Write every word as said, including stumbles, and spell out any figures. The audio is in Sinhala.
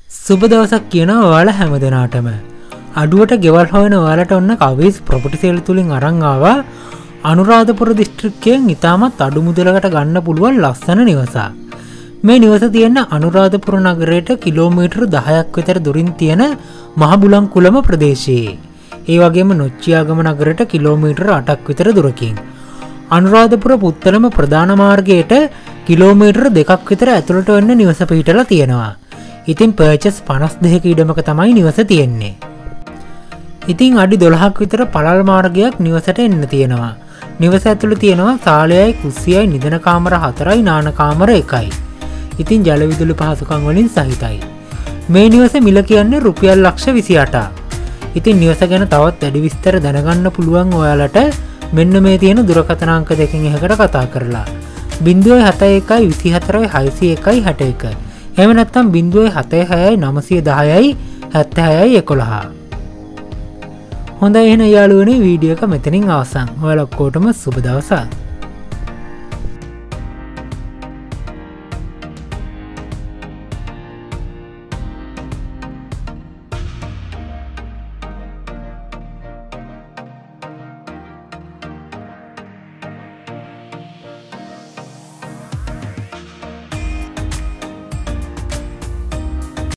සුබ දවසක් කියනවා ඔයාලා හැමදෙනාටම. අඩුවට ගෙවල් හොයන ඔයාලට ඔන්න කවිස් ප්‍රොපර්ටි සේල් තුලින් අරන් ආවා අනුරාධපුර දිස්ත්‍රික්කයෙන් ඉතාමත් අඩු මුදලකට ගන්න පුළුවන් ලස්සන නිවසක්. මේ නිවස තියෙන අනුරාධපුර නගරයට කිලෝමීටර් දහයක් විතර දුරින් තියෙන මහබුලන්කුලම ප්‍රදේශයේ. ඒ වගේම නොච්චියාගම නගරයට කිලෝමීටර් අටක් විතර දුරකින්. අනුරාධපුර පුත්තලම ප්‍රධාන මාර්ගයට කිලෝමීටර් දෙකක් විතර ඇතුළට වෙන්න නිවස පිහිටලා තියෙනවා. ඉතින් පර්චස් පනස් දෙක ඉඩමක තමයි නිවස තියෙන්නේ. ඉතින් අඩි දොළහක් විතර පළල් මාර්ගයක් නිවසට එන්න තියෙනවා. නිවස ඇතුළේ තියෙනවා සාලයයි කුස්සියයි නිදන කාමර හතරයි නාන කාමර එකයි. ඉතින් ජල විදුලි පහසුකම් වලින් සහිතයි. මේ නිවස මිල කියන්නේ රුපියල් ලක්ෂ විසි අටක්. ඉතින් නිවස ගැන තවත් වැඩි විස්තර දැනගන්න පුළුවන් ඔයාලට මෙන්න මේ තියෙන දුරකථන අංක දෙකෙන් එහකට කතා කරලා ज़ीरो सात एक विसी हतर हाइसी एक हट एक එහෙම නැත්නම් ज़ीरो सात छह नौ एक ज़ीरो सात छह एक एक හොඳයි එහෙනම් යාළුවනේ වීඩියෝ එක මෙතනින් අවසන්. ඔයාලා ඔක්කොටම සුබ දවසක්.